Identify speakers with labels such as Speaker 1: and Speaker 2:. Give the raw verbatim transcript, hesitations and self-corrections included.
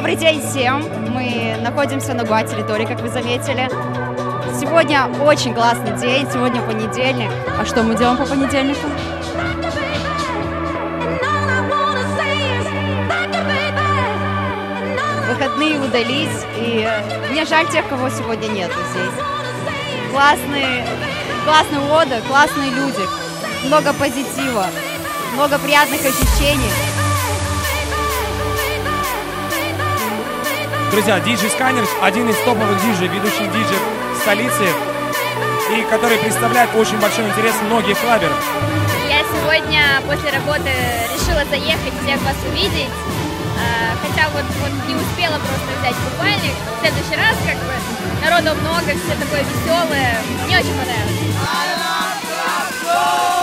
Speaker 1: Добрый день всем! Мы находимся на Гуа-территории, как вы заметили. Сегодня очень классный день, сегодня понедельник. А что мы делаем по понедельникам? Выходные удались, и мне жаль тех, кого сегодня нету здесь. Классный, классный отдых, классные люди, много позитива, много приятных ощущений.
Speaker 2: Друзья, диджей Сканерс — один из топовых диджей, ведущих диджей столицы, и который представляет очень большой интерес многих клаберов.
Speaker 3: Я сегодня после работы решила заехать, всех вас увидеть. Хотя вот, вот не успела просто взять купальник. В следующий раз как бы народу много, все такое веселое. Мне очень понравилось.